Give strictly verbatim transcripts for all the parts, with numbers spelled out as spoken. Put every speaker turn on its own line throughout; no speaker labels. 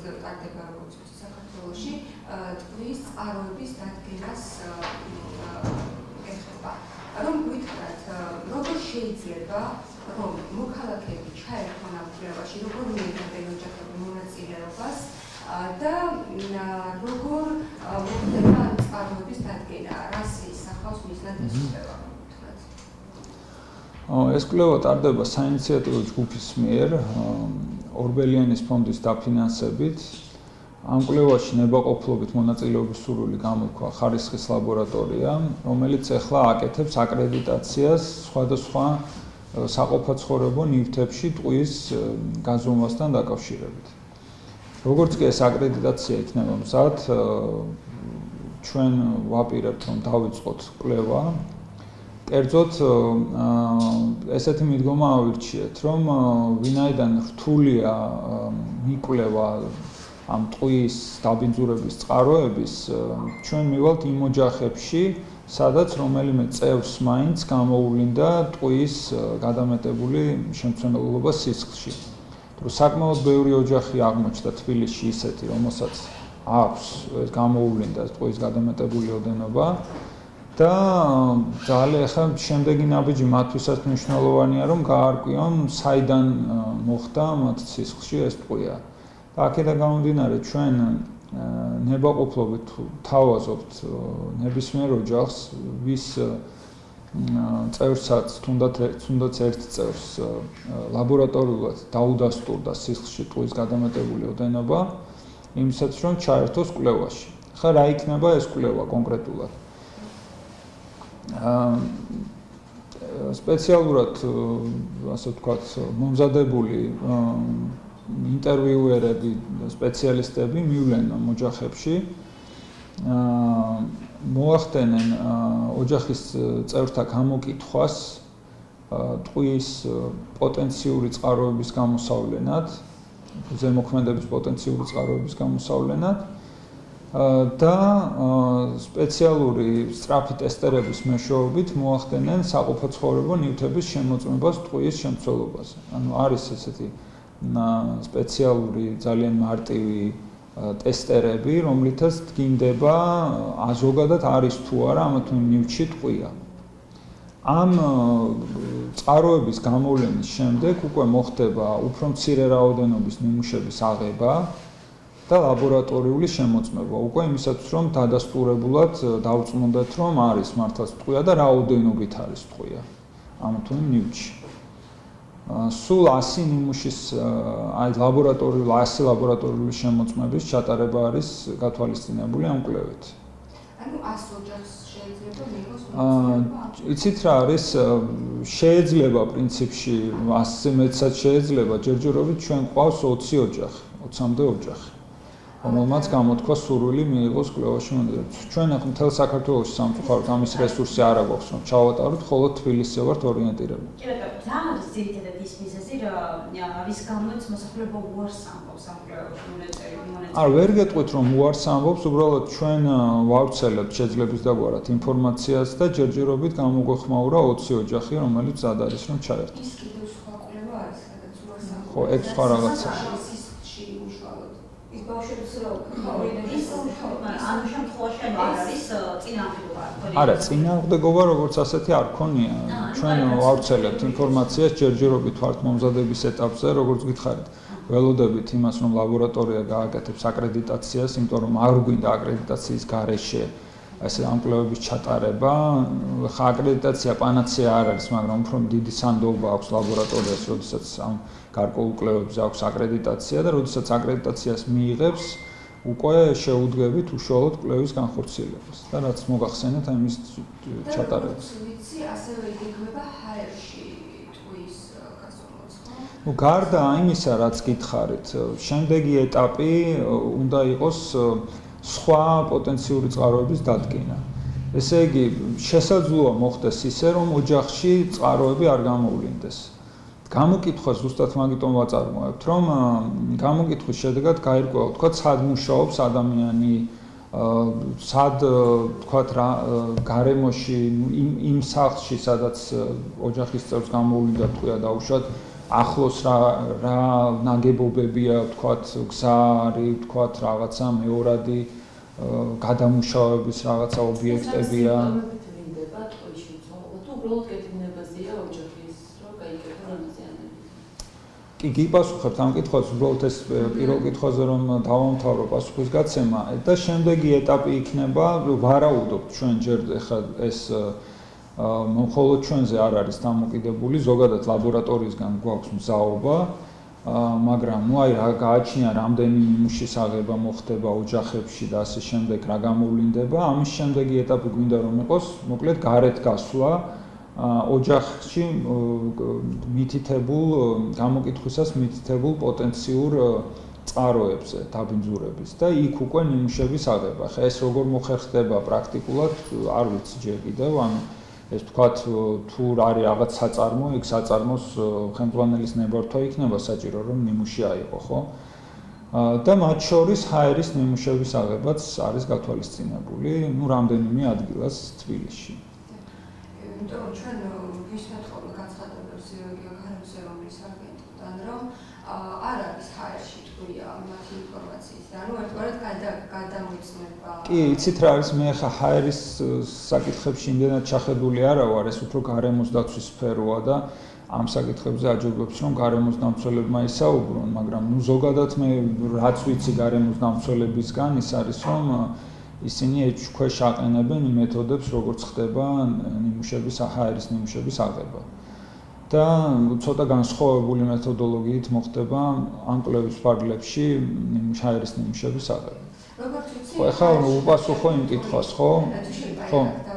შესაძლოა ტარდება როგორც ვიცი საქართველოში ტყვის წყაროების დადგენას ეხება. Რომ გითხრათ, როგორ შეიძლება რომ მოქალაქეები ჩაერთონ ამ კვლევაში, როგორ მიიღებენ ოჯახები მონაწილეობას და როგორ მოხდება ამ წყაროების დადგენა, რას ისახავს მიზნად ეს კვლევა?
ეს კვლევა ტარდება საინიციატივო ჯგუფის მიერ ორბელიანის ფონდის დაფინანსებით. ამ კვლევაში ნებაყოფლობით მონაწილეობის სურვილი გამოქვა ხარისხის ლაბორატორია, რომელიც ახლა აკეთებს აკრედიტაციას სხვადასხვა საყოფაცხოვრებო ნივთებში ტყვის გაზომვასთან დაკავშირებით. როგორც კი ეს აკრედიტაცია იქნება მზად, ჩვენ ვაპირებთ რომ დავიწყოთ კვლევა. კერძოდ ესეთი მიდგომა ავირჩიეთ, რომ ვინაიდან რთულია მიკვლევა ამ ტყვის დაბინძურების წყაროების, ჩვენ მივალთ იმ ოჯახებში, სადაც რომელიმე წევრს მაინც გამოუვლინდა ტყვის გადამეტებული შემცველობა სისხლში. თუ საკმაოდ ბევრი ოჯახი აღმოჩნდა თბილისში ისეთი, რომელსაც აქვს გამოუვლინდა ტყვის გადამეტებული ოდენობა და ძალიან ახლა შემდეგი ნაბიჯი მათთვისაც მნიშვნელოვანია, რომ გაარკვიონ, საიდან მოხდა მათ სისხლში ეს ტყვია. და აქედან გამომდინარე, ჩვენ ნებაყოფლობით თავაზობთ ნებისმიერ ოჯახს, ვის წევრსაც თუნდაც ერთ წევრს ლაბორატორიულად დაუდასტურდა სისხლში ტყვის გადამეტებული ოდენობა, იმისათვის რომ ჩაერთოს კვლევაში. ხა რა იქნება ეს კვლევა კონკრეტულად? სპეციალურად, ასე ვთქვათ, მომზადებული ინტერვიუერები და სპეციალისტები მივლენ ოჯახებში, მოახდენენ ოჯახის წევრთა გამოკითხვას ტყვის პოტენციური წყაროების გამოსავლენად, ზემოქმედების პოტენციური წყაროების გამოსავლენად და სპეციალური სწრაფი ტესტერების მეშვეობით მოახდენენ საყოფაცხოვრებო ნივთების შემოწმებას ტყვის შემცველობაზე. ანუ არის ესეთი სპეციალური ძალიან მარტივი ტესტერები, რომლითაც დგინდება ზოგადად არის თუ არა ამა თუ იმ ნივთში ტყვია. ამ წყაროების გამოვლენის შემდეგ უკვე მოხდება უფრო მცირე რაოდენობის ნიმუშების აღება და ლაბორატორიული შემოწმება. უკვე იმისათვის რომ დადასტურებულად დავწმუნდეთ, რომ არის მართლაც ტყვია და რაოდენობით არის ტყვია ამა თუ იმ ნივთში. სულ ასი ნიმუშის აი ლაბორატორიული ასი ლაბორატორიული შემოწმების ჩატარება არის გათვალისწინებული ამ კვლევით.
ანუ ას ოჯახს შეიძლება მიიღოს მონაწილეობა?
იცით რა არის შეიძლება პრინციპში ასზე მეტსაც შეიძლება ჯერჯერობით ჩვენ გვყავს ოცი ოჯახი, ოცამდე ოჯახი. რომელმაც გამოთქვა სურვილი მიიღოს კვლევაში მონაწილეობა. ჩვენ ახლა მთელ საქართველოში სამწუხაროდ ამის რესურსი არ აქვს, რომ ჩავატაროთ, ხოლო თბილისზე ვართ ორიენტირებული.
კი ბატონო, რა არის ძირითადად ის მიზეზი, რის გამოც მოსახლეობა უარს ამბობს ამ კვლევაში მონაწილეობას?
არ ვერ გეტყვით, რომ უარს ამბობს, უბრალოდ ჩვენ ვავრცელებთ შეძლების დაგვარად ინფორმაციას და ჯერჯერობით გამოგვეხმაურა ოცი ოჯახი, რომელიც ზად არის რომ ჩაერთოს.
ის კიდევ სხვა კვლევა არის, სადაც უარს ამბობს.
ხო, ეგ სხვა რაღაცა.
ბავშვებს რო ის ანუ შემთხვევაში არის წინააღმდეგობა.
არა, წინააღმდეგობა როგორც ასეთი არ ქონია. ჩვენ ვავრცელებთ ინფორმაციას, ჯერჯერობით ვართ მომზადების ეტაპზე, როგორც გითხარით. ველოდებით იმას, რომ ლაბორატორია გააკეთებს აკრედიტაციას, იმიტომ რომ არ გვინდა აკრედიტაციის გარეშე ესე ამ კვლევების ჩატარება. ხა აკრედიტაცია პანაცეა არ არის, მაგრამ უფრო დიდი სანდოობა აქვს ლაბორატორიას, როდესაც ამ გარკვეულ კვლევებზე აქვს აკრედიტაცია და როდესაც აკრედიტაციას მიიღებს, უკვე შეუდგებით უშუალოდ კვლევის განხორციელებას და რაც მოგახსენეთ ამის ჩატარებას.
ვიცი, ასევე იგეგმება ჰაერში ტყვის გაზომვაც, ხო?
ნუ გარდა იმისა, რაც გითხარით, შემდეგი ეტაპი უნდა იყოს სხვა პოტენციური წყაროების დადგენა. ესე იგი, შესაძლოა მოხდეს ისე, რომ ოჯახში წყაროები არ გამოვლინდეს. გამოკითხვა ზუსტად მაგიტომ ვაწარმოებთ, რომ გამოკითხვის შედეგად გაირკვევა, თქვა, სად მუშაობს ადამიანი, სად თქვა რა გარემოში იმ იმ სახლში, სადაც ოჯახის წევრს გამოვლინდა ტყვია დაუშვათ, ახლოს რა რა ნაგებობებია, ვთქვათ, გზარი, ვთქვათ, რაღაცა მეორადი გადამუშავების რაღაცა ობიექტებია. კი გიპასუხებთ ამ კითხვას, უბრალოდ ეს პირველ კითხვაზე რომ დავამთავრო პასუხის გაცემა და შემდეგი ეტაპი იქნება, ვარაუდობთ ჩვენ ჯერ ეხლა ეს მხოლოდ ჩვენზე არ არის დამოკიდებული, ზოგადად ლაბორატორიისგან გვაქვს მზაობა, მაგრამ ნუ აი რა გააჩნია რამდენი ნიმუშის აღება მოხდება ოჯახებში და ასე შემდეგ რა გამოვლინდება, ამის შემდეგი ეტაპი გვინდა რომ იყოს, მოკლედ გარეთ გასვლა ოჯახში მითითებულ გამოკითხვისას მითითებულ პოტენციურ წყაროებზე დაბინძურების და იქ უკვე ნიმუშების აღება. ხა ეს როგორ მოხერხდება პრაქტიკულად არ ვიცი ჯერ კიდევ, ანუ ეს ვთქვათ თუ არის რაღაც საწარმო, იქ საწარმოს ხელმძღვანელის ნებართვა იქნება საჭირო რომ ნიმუში აიღო, ხო? და მათ შორის ჰაერის ნიმუშების აღებაც არის გათვალისწინებული, ну რამდენიმე ადგილას თბილისში.
იმიტომ რომ ჩვენ ვისმენთ ხოლმე განცხადებებს გარემოს ეროვნული აგენტოდან, რომ არ არის ჰაერში ტყვია მათი ინფორმაციის და ანუ ერთგვარად გადამოიცნება. კი, იცით რა არის, მე ხა ჰაერის საკითხებში იმდენად ჩახედული არა ვარ, ეს უფრო გარემოს დაცვის სფეროა და ამ საკითხებზე აჯობებს რომ გარემოს დამცველებმა ისაუბრონ, მაგრამ ნუ ზოგადად მე რაც ვიცი გარემოს დამცველებისგან ის არის რომ ისინი ეჭქვეშ აყენებენ მეთოდებს, როგორც ხდება ნიმუშების, ჰაერის ნიმუშების აღება. და ცოტა განსხვავებული მეთოდოლოგიით მოხდება ამ კვლევის ფარგლებში ჰაერის ნიმუშების აღება. როგორც ვიცი, ხო, ახლა უპასუხო იმ კითხვას, ხო? ხო.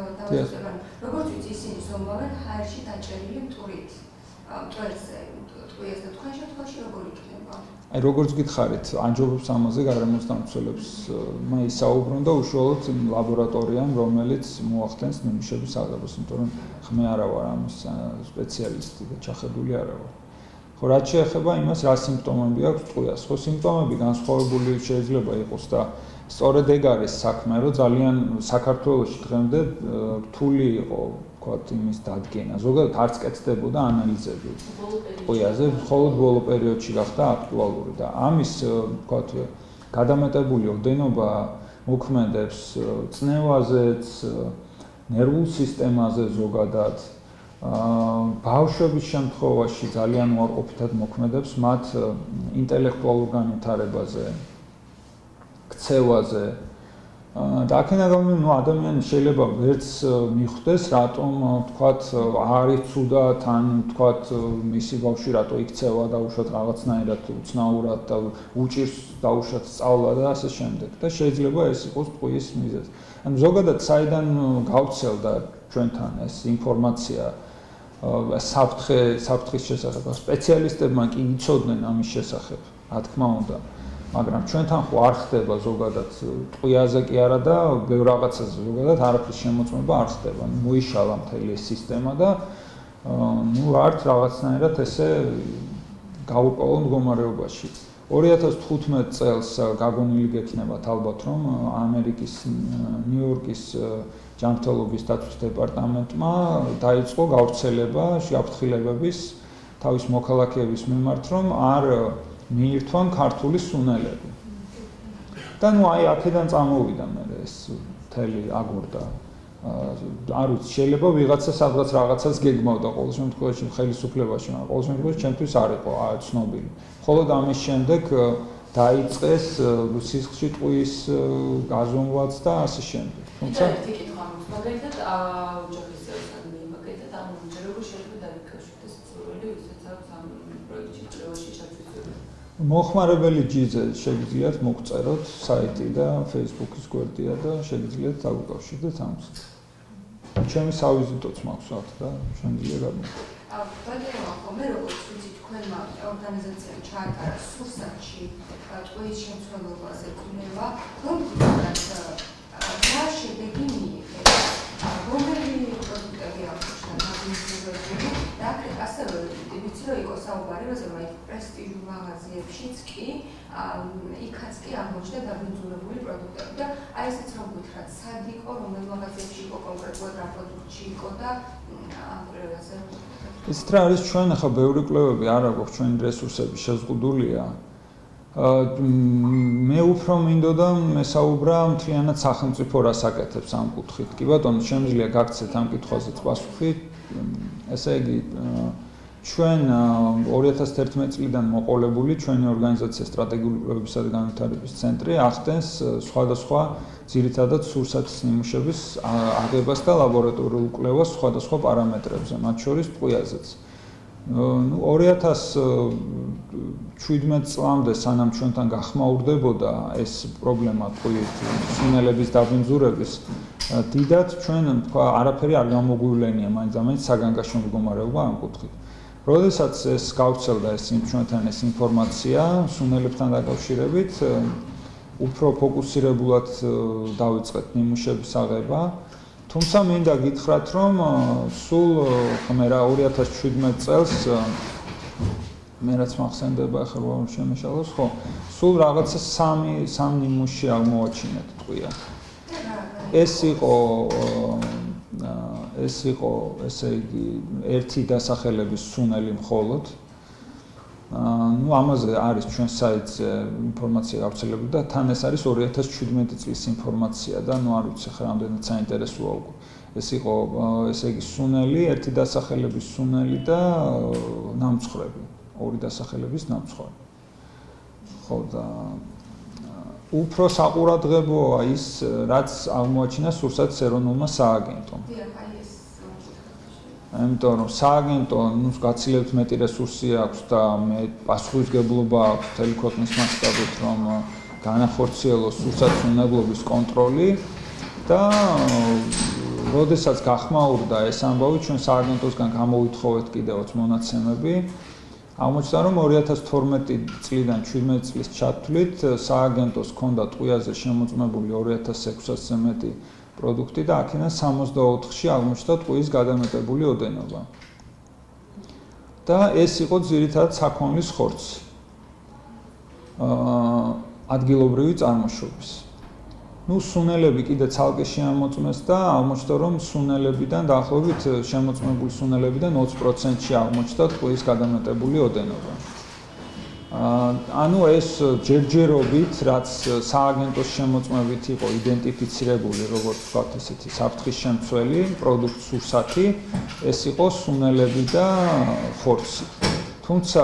როგორც ვიცი, ისინი ზომავენ ჰაერში დაჭერილი მტვრით. მტვერზე, ტყვიას და თქვენ შემთხვევაში როგორ იქნება? აი როგორც გითხარით, ამჯობებს ამაზე გარემოს დამცველებს მაისაუბრონ და უშუალოდ ლაბორატორიამ, რომელიც მოახდენს ნიმუშების აღებას, იმიტომ რომ ხმე არა ვარ ამის სპეციალისტი და ჩახედული არა ვარ. ხო, რაც შეეხება იმას, რა სიმპტომები აქვს ტყვიას, ხო, სიმპტომები განსხვავებული შეიძლება იყოს და სწორედ ეგ არის საქმე, რომ ძალიან საქართველოში დღემდე რთული იყო ვთქვათ იმის დადგენა. ზოგადად არც კეთდებოდა ანალიზები ტყვიაზე, მხოლოდ ბოლო პერიოდში გახდა აქტუალური და ამის ვთქვათ გადამეტებული ოდენობა მოქმედებს წნევაზეც, ნერვულ სისტემაზე ზოგადად. ბავშვების შემთხვევაში ძალიან უარყოფითად მოქმედებს მათ ინტელექტუალურ განვითარებაზე, ქცევაზე. და აქედან გამომდინარე, ნუ ადამიანი შეიძლება ვერც მიხვდეს, რატომ ვთქვათ არის ცუდად, ან ვთქვათ მისი ბავშვი რატო იქცევა დაუშვათ რაღაცნაირად უცნაურად და უჭირს დაუშვათ სწავლა და ასე შემდეგ. და შეიძლება ეს იყოს ტყუის მიზეზი. ანუ ზოგადად საიდან გავცელდა ჩვენთან ეს ინფორმაცია საფრთხე საფრთხის შესახებ. სპეციალისტებმა კი იცოდნენ ამის შესახებ, რა თქმა უნდა. მაგრამ ჩვენთან ხო არ ხდება ზოგადად ტყვიაზე კი არა და ბევრ რაღაცაზე ზოგადად არაფრის შემოწმება არ ხდება. მოიშალა მთელი ეს სისტემა და ნუ არც რაღაცნაირად ესე გაურკვეველ მდგომარეობაში. ორი ათას თხუთმეტ წელს გაგონილი გექნებათ ალბათ რომ ამერიკის ნიუ-იორკის ჯანმრთელობის დაცვის დეპარტამენტმა დაიწყო გავრცელება შეაფრთხილებების თავის მოქალაქეების მიმართ რომ არ მიირთვან ქართული სუნელები. და ნუ აი აქედან წამოვიდა მე ეს მთელი აგორდა. არ ვიცი, შეიძლება ვიღაცა სადღაც რაღაცას გეგმავდა ყოველ შემთხვევაში ხელისუფლებაში, მაგრამ ყოველ შემთხვევაში ჩემთვის არ იყო ცნობილი. მხოლოდ ამის შემდეგ დაიწყეს სისხლში ტყუის გაზომვაც და ასე შემდეგ.
თუმცა ერთი კითხვა მაქვს, მაგალითად ოჯახის წევრთან მაგალითად ამ როგორ შეიძლება დაიკავშირდეს ცურველი ვისაც აქვს ამ პროექტში კვლევაში ჩაჩვენებული.
მოხმარებელი ჯიზე შეგიძლიათ მოგწეროთ საიტი და Facebook-ის გვერდია და შეგიძლიათ დაგვიკავშირდეთ ამას. ჩემი სავიზიტოც მაქვს აქ და შემიძლია გამოვიდეთ.
ბატონო, მე როგორც ვიცი, თქვენმა ორგანიზაციამ ჩაატარა სურსათში ტყუის შემცველობაზე კვლევა, რომ რა შედეგი მიიღეს, რომელი პროდუქტები აღმოჩნდა დაბინძურებული და ასევე ვიცი რომ იყო საუბარი, როცა მაინც პრესტიჟულ მაღაზიებშიც კი იქაც კი აღმოჩნდა დაბინძურებული პროდუქტები და აი ესეც რომ გითხრათ, სად იყო, რომელ მაღაზიებში იყო კონკრეტულად რა პროდუქტი იყო და ამ კვლევაზე
ისეთ რა არის ჩვენ ახლა ბევრი კვლევები არ აქვს ჩვენი რესურსები შეზღუდულია. მე უფრო მინდოდა მესაუბრა მთლიანად სახელმწიფო რას აკეთებს ამ კუთხით. კი ბატონო, შემიძლია გაგცეთ ამ კითხვაზეც პასუხი. ესე იგი ჩვენ ორი ათას თერთმეტი წლიდან მოყოლებული ჩვენი ორგანიზაცია სტრატეგიული კვლევებისა და განვითარების ცენტრი ახდენს სხვადასხვა ძირითადად სურსათის ნიმუშების აღებას და ლაბორატორიულ კვლევას სხვადასხვა პარამეტრებზე, მათ შორის ტყვიაზეც. ნუ ორი ათას შვიდმეტი წლამდე სანამ ჩვენთან გახმაურდებოდა ეს პრობლემა ტყვიით სუნელების დაბინძურების დიდად ჩვენ თქვა არაფერი არ გამოგვივლენია მაინც-ამაინც საგანგაშო მდგომარეობა ამ კუთხით. როდესაც ეს გავრცელდა ეს ჩვენთან ეს ინფორმაცია სუნელებთან დაკავშირებით უფრო ფოკუსირებულად დავიწყეთ ნიმუშების აღება. თუმცა მინდა გითხრათ, რომ სულ ხმე რა ორი ათას შვიდმეტი წელს მე რაც მახსენდება ახლა რომ შემეშალოს, ხო, სულ რაღაცა სამი სამი ნიმუში აღმოაჩინეთ ტყვია. ეს იყო ეს იყო ესე იგი ერთი დასახელების სუნელი მხოლოდ. ნუ ამაზე არის ჩვენ საიტზე ინფორმაცია გავრცელებული და თან ეს არის ორი ათას შვიდმეტი წლის ინფორმაცია და ნუ არ ვიცი ხა რამდენად საინტერესოა უკვე. ეს იყო ესე იგი სუნელი, ერთი დასახელების სუნელი და ნამცხრები, ორი დასახელების ნამცხრები. ხო და უფრო საყურადღებოა ის, რაც აღმოაჩინა სურსათის ეროვნულმა სააგენტომ. ამიტომ რომ სააგენტო ნუ გაცილებთ მეტი რესურსი აქვს და მე პასუხისგებლობა აქვს მთელი ქვეყნის მასშტაბით რომ განახორციელოს სურსათის უნებლობის კონტროლი და როდესაც გახმაურდა ეს ამბავი ჩვენ სააგენტოსგან გამოვითხოვეთ კიდევაც მონაცემები აღმოჩნდა რომ ორი ათას თორმეტი წლიდან შვიდმეტი წლის ჩათვლით სააგენტოს ჰქონდა ტყვიაზე შემოწმებული ორი ათას ექვსასზე მეტი პროდუქტი და აქედან სამოცდაოთხში აღმოჩნდა ტყუის გადამეტებული ოდენობა. და ეს იყო ძირითადად საქონლის ხორცი. აა ადგილობრივი წარმოშობის. ნუ სუნელები კიდე ცალკე შეამოწმეს და აღმოჩნდა რომ სუნელებიდან დაახლოებით შემოწმებული სუნელებიდან ოცი პროცენტში აღმოჩნდა ტყუის გადამეტებული ოდენობა. ანუ ეს ჯერჯერობით რაც სააგენტოს შემოწმებით იყო იდენტიფიცირებული როგორც ვთქვათ ესეთი საფრთხის შემცველი პროდუქტ სურსათი ეს იყო სუნელები და ხორცი. თუმცა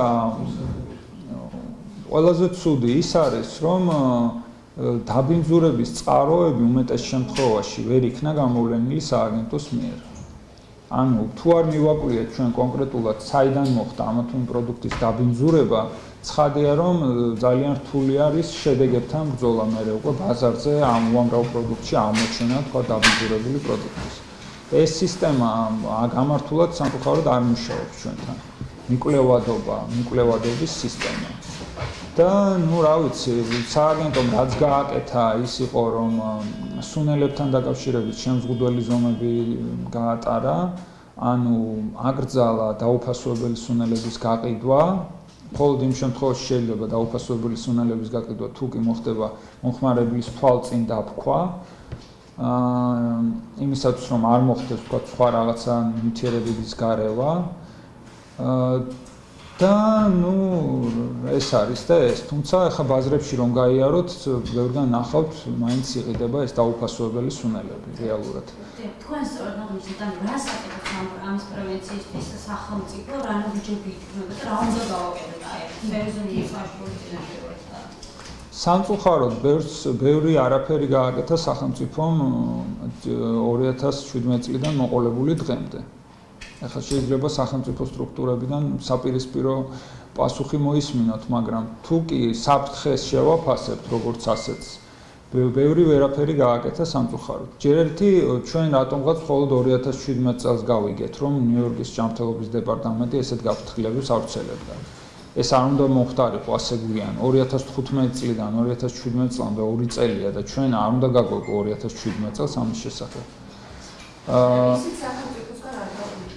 ყველაზე ცუდი ის არის რომ დაბინძურების წყაროები უმეტეს შემთხვევაში ვერ იქნა გამოვლენილი სააგენტოს მიერ. ანუ თუ არ მივაკვლიეთ ჩვენ კონკრეტულად საიდან მოხდა ამა თუ იმ პროდუქტის დაბინძურება ცხადია რომ ძალიან რთული არის შედეგებთან ბრძოლა მერე უკვე ბაზარზე ამ უამრავ პროდუქტში აღმოჩენა თქვა დაბინძურებული პროდუქტის. ეს სისტემა გამართულად სამწუხაროდ არ მუშაობს ჩვენთან. მიკვლევადობა, მიკვლევადობის სისტემა. და ნუ რა ვიცი, სააგენტომ რაც გააკეთა ის იყო რომ სუნელებთან დაკავშირებით შემზღუდველი ზომები გაატარა, ანუ აკრძალა დაუფასოებელი სუნელების გაყიდვა. მხოლოდ იმ შემთხვევაში შეიძლება დაუფასოებელი სუნელების გაყიდვა თუ კი მოხდება მომხმარებლის თვალწინ დაფქვა. აა იმისათვის რომ არ მოხდეს თქვა სხვა რაღაცა ნივთიერებების გარევა. აა და ნუ ეს არის და ეს, თუმცა ახლა ბაზრებში რომ გაიაროთ, ბევრგან ნახავთ, მაინც იყიდება ეს დაუფასოებელი სუნელები რეალურად.
თქვენ სწორად აღნიშნეთ, ანუ რას აკეთებს ამის პრევენციისთვის სახელმწიფო, რანაირად გიქმნებოდა და რა უნდა გავაკეთოთ აი ფერზონის საშუალებებით.
სამწუხაროდ ბევრი არაფერი გააკეთა სახელმწიფომ ორი ათას შვიდმეტი წლიდან მოყოლებული დღემდე. ახლა შეიძლება სახელმწიფო სტრუქტურებიდან საპირისპირო პასუხი მოისმინოთ, მაგრამ თუ კი საფრთხეს შევაფასებთ როგორც ასეთს, ბევრი ვერაფერი გააკეთა სამწუხაროდ. ჯერ ერთი ჩვენ რატომღაც მხოლოდ ორი ათას შვიდმეტი წელს გავიგეთ, რომ ნიუ-იორკის ჯანმრთელობის დეპარტამენტი ესეთ გაფრთხილებას ავრცელებდა. ეს არ უნდა მომხდარიყო ასე გვიან. ორი ათას თხუთმეტი წლიდან ორი ათას შვიდმეტი წლამდე ორი წელია და ჩვენ არ უნდა გაგვეყო ორი ათას შვიდმეტი წელს ამის შესახებ. აა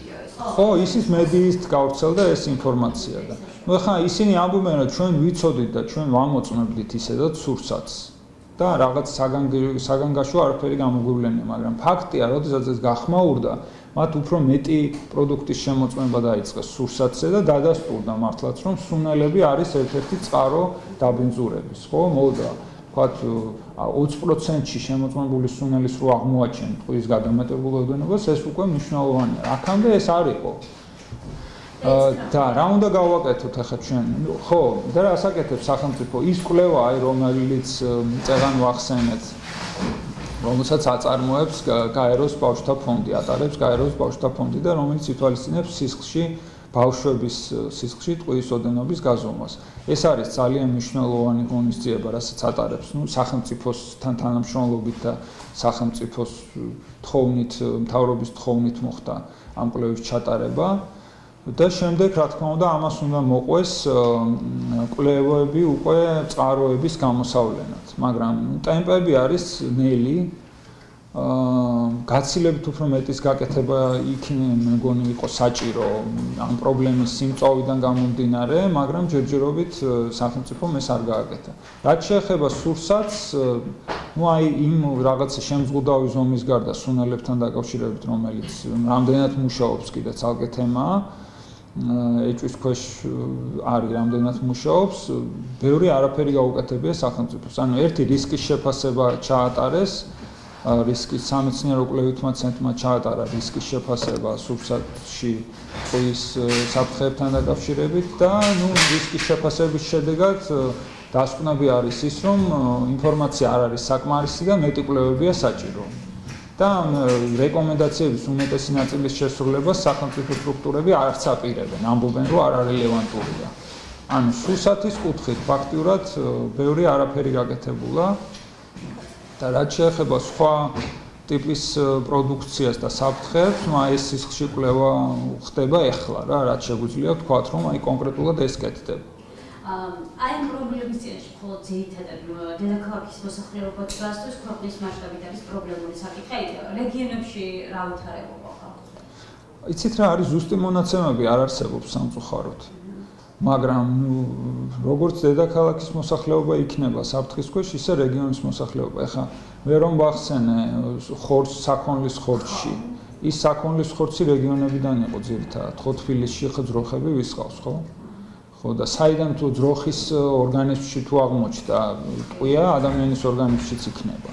ხო, ისიც მედიის გავრცელდა ეს ინფორმაცია და ნუ ხა ისინი ამბობენ რომ ჩვენ ვიცოდით და ჩვენ ვამოწმებდით ისედაც სურსათს და რაღაც საგანგაშო არაფერი გამოგვივლენია, მაგრამ ფაქტია, როდესაც ეს გახმაურდა, მათ უფრო მეტი პროდუქტის შემოწმება დაიწყეს სურსათზე და დადასტურდა მართლაც რომ სუნელები არის ერთ-ერთი წყარო დაბინძურების, ხო? მოდა ვთქვათ ოცი პროცენტში შემოწმებული სუნელის რო აღმოაჩენთ ტყუის გადამეტებულ ოდენობას, ეს უკვე მნიშვნელოვანია. აქამდე ეს არ იყო. და რა უნდა გავაკეთოთ ახლა ჩვენ? ხო, და რა ასაკეთებს სახელმწიფო? ის კვლევა, აი რომელიც წეგან ვახსენეთ, რომელსაც აწარმოებს გაეროს ბავშვთა ფონდი, ატარებს გაეროს ბავშვთა ფონდი და რომელიც ითვალისწინებს სისხლში ბავშვების სისხლში ტყუის ოდენობის გაზომვას. ეს არის ძალიან მნიშვნელოვანი ღონისძიება, რასაც ატარებს, ნუ სახელმწიფოსთან თანამშრომლობით და სახელმწიფოს თხოვნით, მთავრობის თხოვნით მოხდა ამ კვლევის ჩატარება. და შემდეგ რა თქმა უნდა ამას უნდა მოყვეს კვლევები უკვე წყაროების გამოსავლენად, მაგრამ ტემპები არის ნელი. გაცილებით უფრო მეტის გაკეთება იქნებ მეგონი იყო საჭირო ამ პრობლემის სიმწოვიდან გამომდინარე, მაგრამ ჯერჯერობით სახელმწიფომ ეს არ გააკეთა. რაც შეეხება სურსათს, ну აი იმ რაღაცა შემზღუდავი ზომის გარდა სუნელებთან დაკავშირებით, რომელიც რამდენად მუშაობს კიდე ცალკე თემაა, ეჭვის ქვეშ არის რამდენად მუშაობს, ბევრი არაფერი გაუკეთებია სახელმწიფოს. ანუ ერთი რისკის შეფასება ჩაატარეს, რისკის სამეცნიერო კვლევითმა ცენტრმა ჩაატარა რისკის შეფასება სურსათში ტყუის საფრთხეებთან დაკავშირებით და ნუ რისკის შეფასების შედეგად დასკვნები არის ის, რომ ინფორმაცია არ არის საკმარისი და მეტი კვლევებია საჭირო. და რეკომენდაციების უმეტესი ნაწილის შესრულებას სახელმწიფო სტრუქტურები არც აპირებენ, ამბობენ, რომ არარელევანტურია. ანუ სურსათის კუთხით ფაქტიურად ბევრი არაფერი გაკეთებულა და რაც შეეხება სხვა ტიპის პროდუქციას და საფრთხეებს, ну ეს სისხლში კვლევა ხდება ეხლა რა, რაც შეგვიძლია ვთქვათ, რომ აი კონკრეტულად ეს კეთდება.
აი ამ პრობლემის წინაშე მხოლოდ ძირითადად დედაქალაქის მოსახლეობა გასწვეს ქვეყნის მასშტაბით არის პრობლემური საკითხი, რეგიონებში რა ვითარებობა ხალხს?
იცით რა არის ზუსტი მონაცემები არ არსებობს სამწუხაროდ. მაგრამ ნუ როგორც დედაქალაქის მოსახლეობა იქნება საფრთხის ქვეშ, ისე რეგიონის მოსახლეობა. ეხლა მე რომ ვახსენე ხორცს, საქონლის ხორცში, ის საქონლის ხორცი რეგიონებიდან იყო ძირითადად, ხო თბილისში ხო ძროხები ვისყავს, ხო? ხო და საიდან თუ ძროხის ორგანიზმში თუ აღმოჩნდა ტყვია, ადამიანის ორგანიზმშიც იქნება.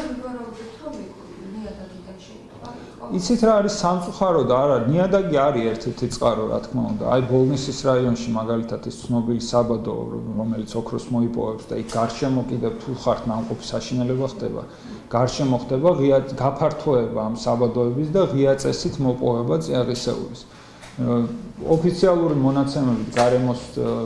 იცით რა არის სამწუხარო და არა, ნიადაგი არის ერთ-ერთი წყარო, რა თქმა უნდა. აი ბოლნისის რაიონში მაგალითად ის ცნობილი საბადო, რომელიც ოქროს მოიპოვებს და იქ გარშემო კიდევ თუ ხართ ნამყოფი საშინელება ხდება. გარშემო ხდება ღია გაფართოება ამ საბადოების და ღია წესით მოპოვება წიაღისეულის. ოფიციალური მონაცემებით გარემოს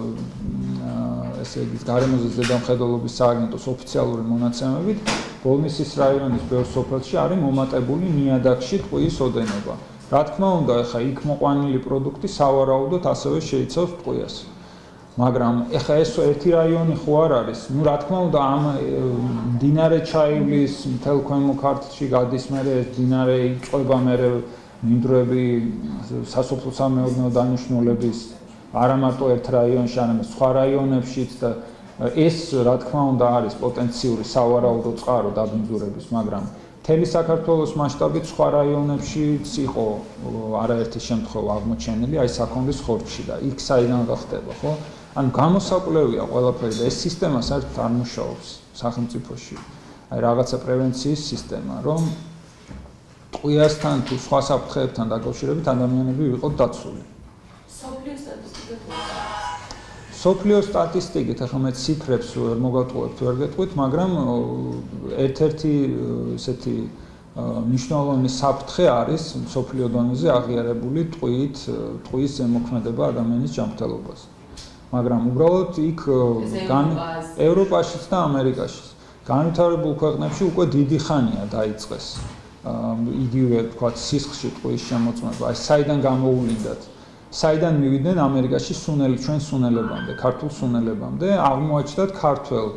ესე იგი გარემოზე ზედამხედველობის სააგენტოს ოფიციალური მონაცემებით ბოლნისის რაიონის ბევრ სოფელში არის მომატებული ნიადაგში ტყუის ოდენობა. რა თქმა უნდა, ეხა იქ მოყვანილი პროდუქტი სავარაუდოდ ასევე შეიცავს ტყუას. მაგრამ ეხა ეს ერთი რაიონი ხო არ არის? ნუ რა თქმა უნდა, ამ მდინარე ჩაივლის მთელ ქვემო ქართლში გადის, მერე ეს მდინარე იწყება მერე მინდვრები სასოფლო-სამეურნეო დანიშნულების არა მარტო ერთ რაიონში, არამედ სხვა რაიონებშიც და ეს რა თქმა უნდა არის პოტენციური სავარაუდო წყარო დაბინძურების, მაგრამ მთელი საქართველოს მასშტაბით სხვა რაიონებშიც იყო არაერთი შემთხვევა აღმოჩენილი აი საქონლის ხორცში და იქ საიდან გახდება, ხო? ანუ გამოსაკვლევია ყველაფერი და ეს სისტემა საერთოდ არ მუშაობს სახელმწიფოში. აი რაღაცა პრევენციის სისტემა, რომ ტყვიასთან თუ სხვა საფრთხეებთან დაკავშირებით ადამიანები ვიყოთ დაცული.
სოფლიო სტატისტიკა.
სოფლიო სტატისტიკით ახლა მე ციფრებს ვერ მოგატყუებთ, ვერ გეტყვით, მაგრამ ერთ-ერთი ესეთი მნიშვნელოვანი საფრთხე არის სოფლიო დონეზე აღიარებული ტყვიით, ტყუის ზემოქმედება ადამიანის ჯანმრთელობას. მაგრამ უბრალოდ იქ ევროპაშიც და ამერიკაშიც განვითარებულ ქვეყნებში უკვე დიდი ხანია დაიწყეს. იგივე თქვა სისხლში ტყუის შემოწმება, აი საიდან გამოუვლინდათ? საიდან მივიდნენ ამერიკაში სუნელი ჩვენ სუნელებამდე, ქართულ სუნელებამდე, აღმოაჩნდათ ქართველ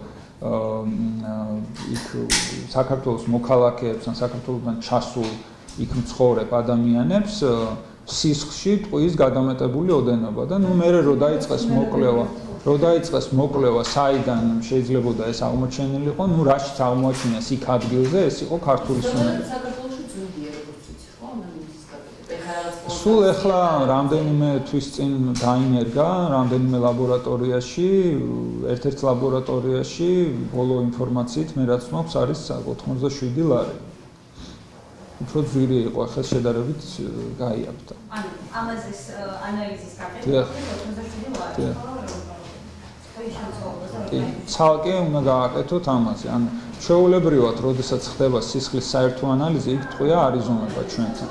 იქ საქართველოს მოქალაქეებს ან საქართველოსთან ჩასულ იქ მცხოვრებ ადამიანებს სისხლში ტყუის გადამეტებული ოდენობა და ნუ მე რო დაიწყეს მოკვლევა რო დაიწყეს მოკვლევა საიდან შეიძლებოდა ეს აღმოჩენილიყო ნუ რაშიც აღმოაჩინეს იქ ადგილზე ეს იყო ქართული სუნები სულ ახლა რამდენიმე თვის წინ დაინერგა რამდენიმე ლაბორატორიაში ერთ-ერთ ლაბორატორიაში ბოლო ინფორმაციით მე რაც მაქვს არის ოთხმოცდაშვიდი ლარი უფრო ძვირი იყო ახლა შედარებით გაიაბდა
ანუ ამაზე ანალიზის გაკეთება ოთხმოცდაშვიდი ლარი
კი, ცალკე უნდა გააკეთოთ ამაზე. ანუ შეუულებრივად, როდესაც ხდება სისხლის საერთო ანალიზი, იქ ტყვია არ იზომება ჩვენთან.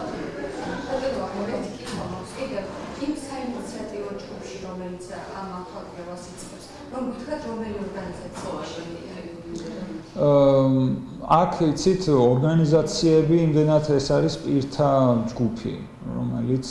იმ საინიციატივო ჯგუფში, რომელიც ამ ახალგაზრდას იწყებს, რომ გითხრათ, რომელი ორგანიზაცია
აქ იცით, ორგანიზაციები იმდენად ეს არის პირთა ჯგუფი, რომელიც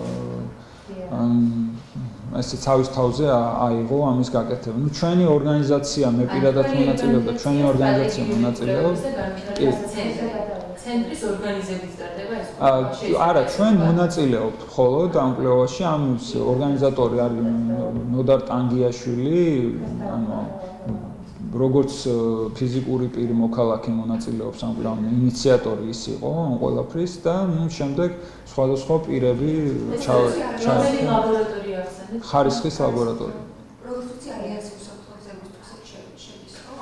ესე თავის თავზე აიღო ამის გაკეთება. ნუ ჩვენი ორგანიზაცია მე პირადად მონაწილეობდა, ჩვენი ორგანიზაცია მონაწილეობდა. კი.
ცენტრის ორგანიზების დარდება ეს.
არა, ჩვენ მონაწილეობთ მხოლოდ ამ კვლევაში, ამის ორგანიზატორი არის ნოდარ ტანგიაშვილი, ანუ როგორც ფიზიკური პირი მოქალაქე მონაწილეობს ამ კვლევაში, ინიციატორი ის იყო ამ ყველაფრის და ნუ შემდეგ სხვადასხვა პირები
ჩაერთო. ლაბორატორია ახსენეთ.
ხარისხის ლაბორატორია.
როგორც ვიცი, ალიანსის უსაფრთხოების ეგვისტუსად შედის, ხო?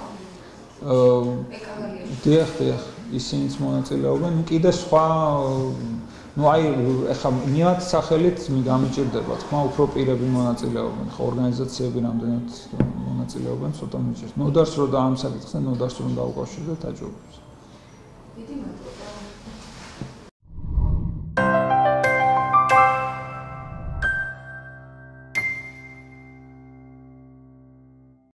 აა დიახ, დიახ, ისინიც მონაწილეობენ, ნუ კიდე სხვა ნუ აი ეხლა ნიათ სახელით გამიჭირდება, თქმა უფრო პირები მონაწილეობენ, ხო, ორგანიზაციები რამდენად მონაწილეობენ, ცოტა მიჭირს. ნოდარს რო და ამ საკითხზე ნოდარს რომ დაუკავშირდეთ აჯობებს.
დიდი